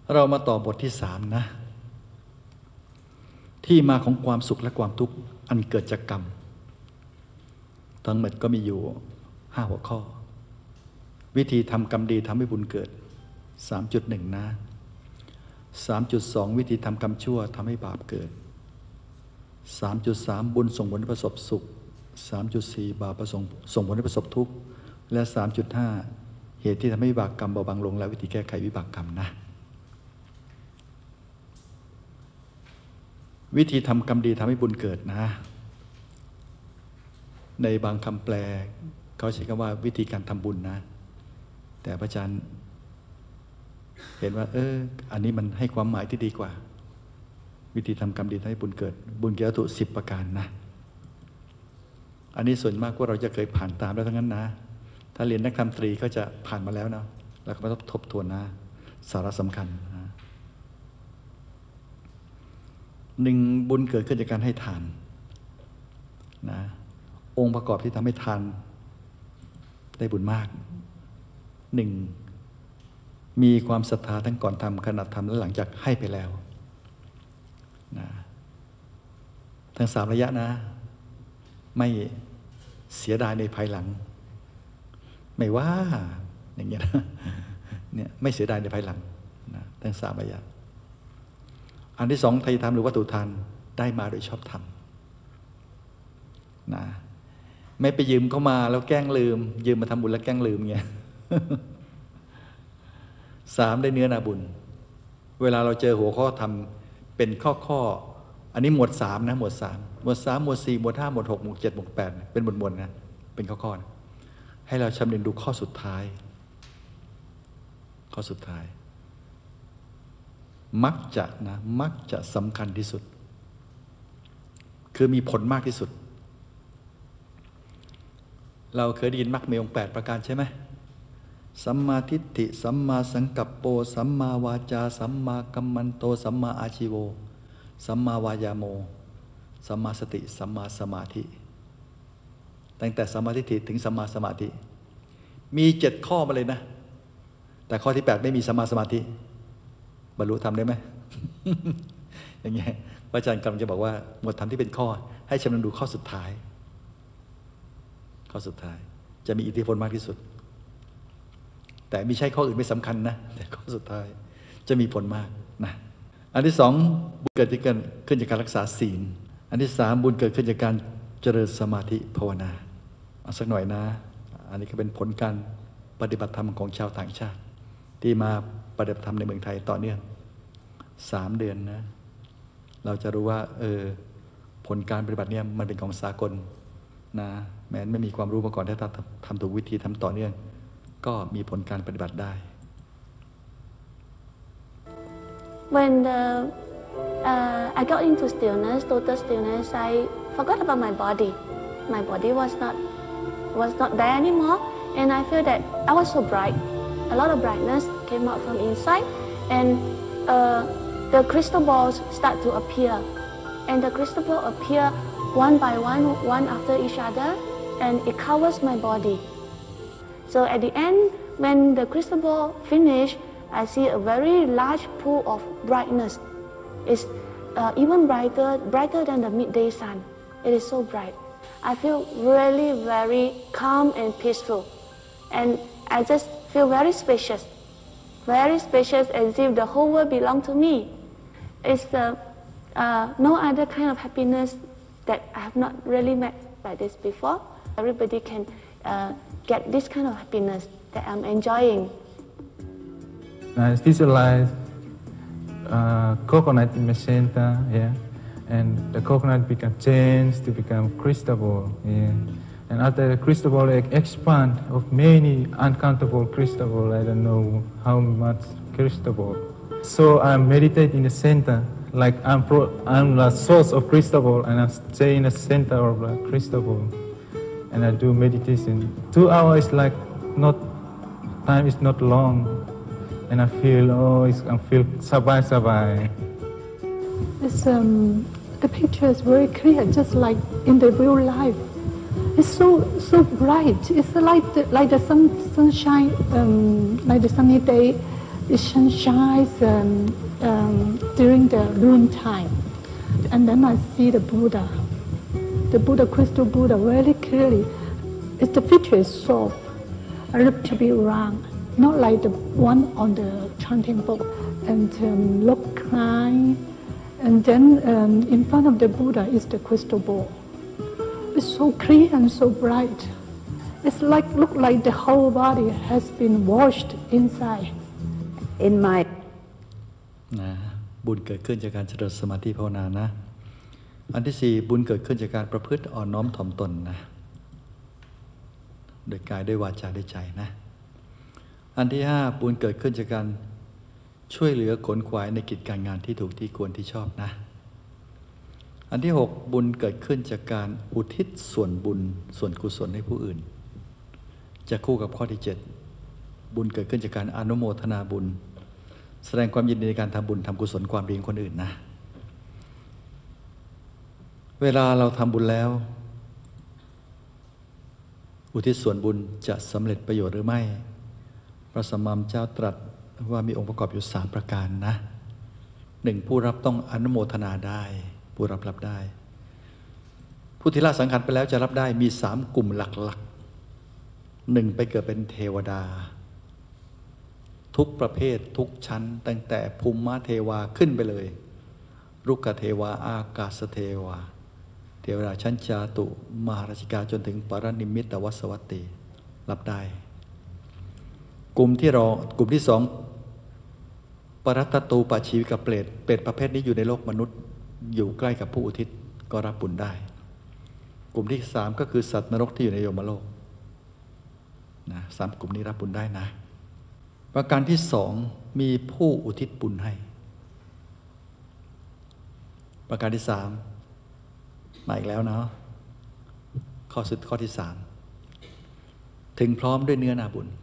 เรามาต่อบทที่3นะที่มาของความสุขและความทุกข์อันเกิดจากกรรมทั้งหมดก็มีอยู่5 หัวข้อวิธีทำกรรมดีทำให้บุญเกิด 3.1 นะ 3.2 วิธีทำกรรมชั่วทำให้บาปเกิด 3.3 บุญส่งผลให้ประสบสุข 3.4 บาปส่งผลให้ประสบทุกข์และ 3.5 เหตุที่ทำให้วิบากกรรมเบาบางลงและวิธีแก้ไขวิบากกรรมนะวิธีทำกรรมดีทำให้บุญเกิดนะในบางคำแปลเขาใช้คำว่าวิธีการทำบุญนะแต่พระอาจารย์เห็นว่าอันนี้มันให้ความหมายที่ดีกว่าวิธีทำกรรมดีทำให้บุญเกิดบุญเกี่ยวกับวัตถุ10 ประการนะอันนี้ส่วนมากว่าเราจะเคยผ่านตามแล้วทั้งนั้นนะถ้าเรียนนักธรรมตรีก็จะผ่านมาแล้วนะแล้วก็มาทบทวนนะสาระสำคัญนะ1บุญเกิดขึ้นจากการให้ทานนะองค์ประกอบที่ทำให้ทานได้บุญมาก1มีความศรัทธาทั้งก่อนทำขณะทำและหลังจากให้ไปแล้วนะทั้ง3 ระยะนะไม่เสียดายในภายหลังไม่ว่าอย่างเงี้ยนะเนี่ยไม่เสียดายในภายหลังนะทั้ง3 ระยะอันที่2ทายธรรมหรือวัตถุทานได้มาโดยชอบธรรมนะไม่ไปยืมเข้ามาแล้วแกล้งลืมยืมมาทำบุญแล้วแกล้งลืมเงี้ย3ได้เนื้อนาบุญเวลาเราเจอหัวข้อทำเป็นข้ออันนี้หมวด3นะหมวด3หมวด3หมวด4หมวด5หมวด6หมวด7หมวด8เป็นหมวดนะเป็นข้อนะให้เราชำนึงดูข้อสุดท้ายมักจะสำคัญที่สุดคือมีผลมากที่สุดเราเคยได้ยินมรรคมีองค์8 ประการใช่ไหมสัมมาทิฏฐิสัมมาสังกัปโปสัมมาวาจาสัมมากัมมันโตสัมมาอาชีโวสัมมาวายาโมสัมมาสติสัมมาสมาธิตั้งแต่สัมมาทิฏฐิถึงสัมมาสมาธิมี7 ข้อมาเลยนะแต่ข้อที่8ไม่มีสัมมาสมาธิบรรลุธรรมได้ไหม อย่างเงี้ยพระอาจารย์กำลังจะบอกว่าหมวดธรรมที่เป็นข้อให้ชำนึงดูข้อสุดท้ายจะมีอิทธิพลมากที่สุดแต่ไม่ใช่ข้ออื่นไม่สำคัญนะแต่ข้อสุดท้ายจะมีผลมากนะอันที่2บุญเกิดขึ้นจากการรักษาศีลอันที่3บุญเกิดขึ้นจากการเจริญสมาธิภาวนาเอาสักหน่อยนะอันนี้ก็เป็นผลการปฏิบัติธรรมของชาวต่างชาติที่มาปฏิบัติธรรมในเมืองไทยต่อเนื่อง3 เดือนนะเราจะรู้ว่าผลการปฏิบัติเนี่ยมันเป็นของสากลนะแม้ไม่มีความรู้มาก่อนถ้าทำถูกวิธีทำต่อเนื่องก็มีผลการปฏิบัติได้ When I got into stillness, total stillness, I forgot about my body. My body was not there anymore, and I feel that I was so bright. A lot of brightness came out from inside, and the crystal balls start to appear, and the crystal balls appear one by one after each other, and it covers my body. So at the end, when the crystal ball finish, I see a very large pool of brightness. It's even brighter than the midday sun. It is so bright. I feel really very calm and peaceful, and I just feel very spacious as if the whole world belongs to me. It's no other kind of happiness that I have not really met like this before. Everybody can get this kind of happiness that I'm enjoying. I visualize coconut in my center, and the coconut become changed to become crystal ball, and after the crystal ball expand of many uncountable crystal ball, I don't know how much crystal ball. So I meditate in the center, like I'm the source of crystal ball, and I stay in the center of the crystal ball, and I do meditation. 2 hours is like time is not long, and I feel sabai. It's the picture is very clear, just like in the real life. It's so bright. It's like the sunshine, like the sunny day. it shines during the noon time. And then I see the Buddha, crystal Buddha, very clearly. The feature is soft, a little to be round, not like the one on the chanting book, and look kind. And then in front of the Buddha is the crystal ball. It's so clear and so bright. It's look like the whole body has been washed inside. In my นะบุญเกิดขึ้นจากการเจริญสมาธิภาวนานะอันที่สี่บุญเกิดขึ้นจากการประพฤติอ่อนน้อมถ่อมตนนะโดยกายด้วยวาจาด้วยใจนะอันที่ห้าบุญเกิดขึ้นจากการช่วยเหลือขนขวายในกิจการงานที่ถูกที่ควรที่ชอบนะอันที่หกบุญเกิดขึ้นจากการอุทิศส่วนบุญส่วนกุศลให้ผู้อื่นจะคู่กับข้อที่เจ็ดบุญเกิดขึ้นจากการอนุโมทนาบุญแสดงความยินดีในการทำบุญทำกุศลความดีของคนอื่นนะเวลาเราทำบุญแล้วอุทิศส่วนบุญจะสำเร็จประโยชน์หรือไม่พระสัมมาสัมพุทธเจ้าตรัสว่ามีองค์ประกอบอยู่3ประการนะหนึ่งผู้รับต้องอนุโมทนาได้ผู้รับได้ผู้ที่ละสังขารไปแล้วจะรับได้มี3กลุ่มหลักๆหนึ่งไปเกิดเป็นเทวดาทุกประเภททุกชั้นตั้งแต่ภูมิเทวาขึ้นไปเลยรุกขเทวาอากาศเทวาเทวดาชั้นจาตุมหาราชิกาจนถึงปรนิมมิตวัสวัตติรับได้กลุ่มที่สองปรัตตูปชีวิกเปรตประเภทนี้อยู่ในโลกมนุษย์อยู่ใกล้กับผู้อุทิศก็รับบุญได้กลุ่มที่สามก็คือสัตว์นรกที่อยู่ในยมโลกนะ3กลุ่มนี้รับบุญได้นะประการที่สองมีผู้อุทิศบุญให้ประการที่สามมาอีกแล้วเนาะข้อที่สามถึงพร้อมด้วยเนื้อนาบุญ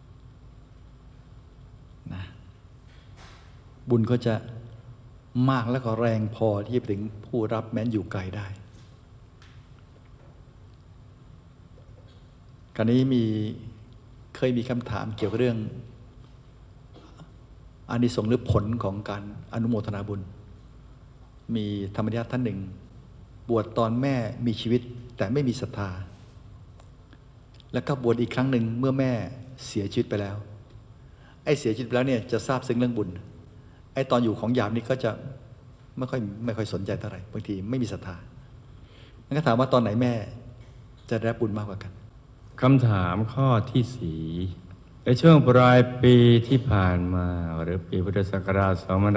นะบุญก็จะมากและก็แรงพอที่จะถึงผู้รับแม้นอยู่ไกลได้คราวนี้เคยมีคำถามเกี่ยวกับเรื่องอานิสงส์หรือผลของการอนุโมทนาบุญมีธรรมญาติท่านหนึ่งบวชตอนแม่มีชีวิตแต่ไม่มีศรัทธาแล้วก็บวชอีกครั้งหนึ่งเมื่อแม่เสียชีวิตไปแล้วไอ้เสียชีวิตไปแล้วเนี่ยจะทราบซึ้งเรื่องบุญไอ้ตอนอยู่ของหยาบนี่ก็จะไม่ค่อยสนใจเท่าไหร่บางทีไม่มีศรัทธางั้นก็ถามว่าตอนไหนแม่จะได้บุญมากกว่ากันคำถามข้อที่สี่ในช่วงปลายปีที่ผ่านมาหรือปีพุทธศักราช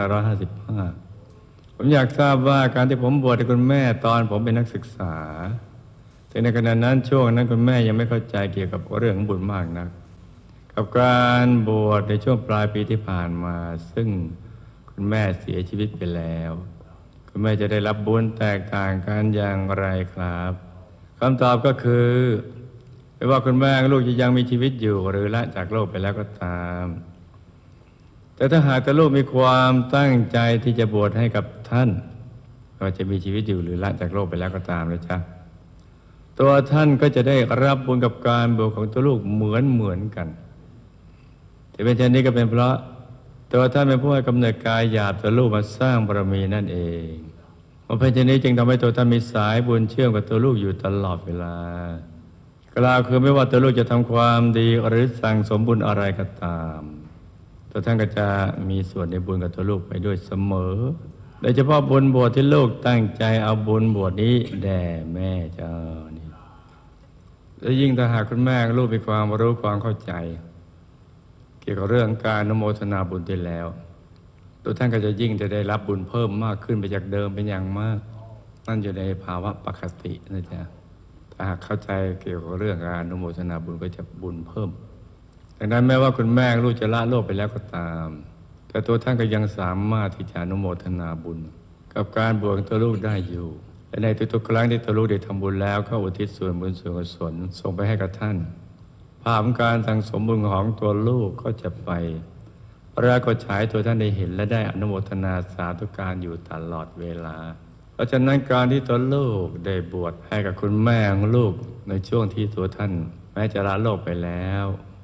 2555 ผมอยากทราบว่าการที่ผมบวชให้คุณแม่ตอนผมเป็นนักศึกษาแต่ในขณะนั้นช่วงนั้นคุณแม่ยังไม่เข้าใจเกี่ยวกับเรื่องบุญมากนักกับการบวชในช่วงปลายปีที่ผ่านมาซึ่งคุณแม่เสียชีวิตไปแล้วคุณแม่จะได้รับบุญแตกต่างกันอย่างไรครับคำตอบก็คือไม่ว่าคุณแม่ลูกจะยังมีชีวิตอยู่หรือละจากโลกไปแล้วก็ตามแต่ถ้าหากแต่ลูกมีความตั้งใจที่จะบวชให้กับท่านก็จะมีชีวิตอยู่หรือละจากโลกไปแล้วก็ตามเลยจ้ะตัวท่านก็จะได้รับบุญกับการบวชของตัวลูกเหมือนกันที่เป็นเช่นนี้ก็เป็นเพราะตัวท่านเป็นผู้ให้กำเนิดกายหยาบตัวลูกมาสร้างบารมีนั่นเองเพราะเป็นเช่นนี้จึงทำให้ตัวท่านมีสายบุญเชื่อมกับตัวลูกอยู่ตลอดเวลากล่าวคือไม่ว่าตัวลูกจะทำความดีหรือสั่งสมบุญอะไรก็ตามตัวท่านก็จะมีส่วนในบุญกับตัวลูกไปด้วยเสมอโดยเฉพาะบุญบวชที่ลูกตั้งใจเอาบุญบวชนี้แด่แม่เจ้านี่และยิ่งถ้าหากคุณแม่ลูกมีความรู้ความเข้าใจเกี่ยวกับเรื่องการอนุโมทนาบุญที่แล้วตัวท่านก็จะยิ่งจะได้รับบุญเพิ่มมากขึ้นไปจากเดิมเป็นอย่างมากนั่นอยู่ในภาวะปกตินะจ๊ะถ้าหากเข้าใจเกี่ยวกับเรื่องการอนุโมทนาบุญก็จะบุญเพิ่มดังนั้นแม้ว่าคุณแม่ลูกจะละโลกไปแล้วก็ตามแต่ตัวท่านก็ยังสามารถที่จะอนุโมทนาบุญกับการบวชตัวลูกได้อยู่และในทุกๆครั้งที่ตัวลูกได้ทำบุญแล้วก็อุทิศส่วนบุญส่วนกุศลส่งไปให้กับท่านภาพของการสั่งสมบุญของตัวลูกก็จะไปปรากฏฉายตัวท่านได้เห็นและได้อนุโมทนาสาธุการอยู่ตลอดเวลาเพราะฉะนั้นการที่ตัวลูกได้บวชให้กับคุณแม่ของลูกในช่วงที่ตัวท่านแม้จะละโลกไปแล้ว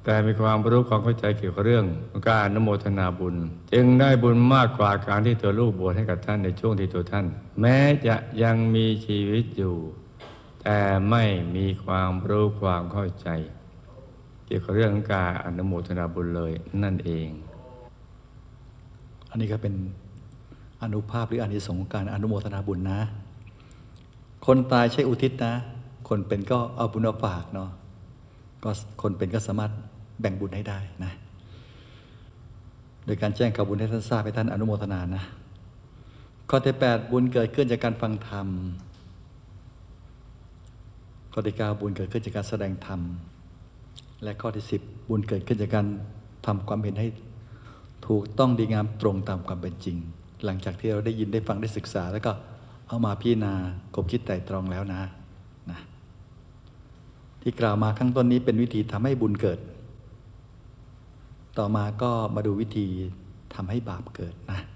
แต่มีความรู้ความเข้าใจเกี่ยวกับเรื่องการอนุโมทนาบุญจึงได้บุญมากกว่าการที่ตัวลูกบวชให้กับท่านในช่วงที่ตัวท่าน แม้จะยังมีชีวิตอยู่แต่ไม่มีความรู้ความเข้าใจเกี่ยวกับเรื่องการอนุโมทนาบุญเลยนั่นเองอันนี้ก็เป็นอานุภาพหรืออานิสงส์ของการอนุโมทนาบุญนะคนตายใช้อุทิศนะคนเป็นก็เอาบุญเอาฝากเนาะก็คนเป็นก็สามารถแบ่งบุญให้ได้นะโดยการแจ้งข่าวบุญให้ท่านทราบให้ท่านอนุโมทนานะข้อที่ 8บุญเกิดขึ้นจากการฟังธรรมข้อที่ 9บุญเกิดขึ้นจากการแสดงธรรมและข้อที่ 10บุญเกิดขึ้นจากการทำความเห็นให้ถูกต้องดีงามตรงตามความเป็นจริงหลังจากที่เราได้ยินได้ฟังได้ศึกษาแล้วก็เอามาพิจารณาคบคิดไตร่ตรองแล้วนะที่กล่าวมาข้างต้นนี้เป็นวิธีทำให้บุญเกิดต่อมาก็มาดูวิธีทำให้บาปเกิดนะ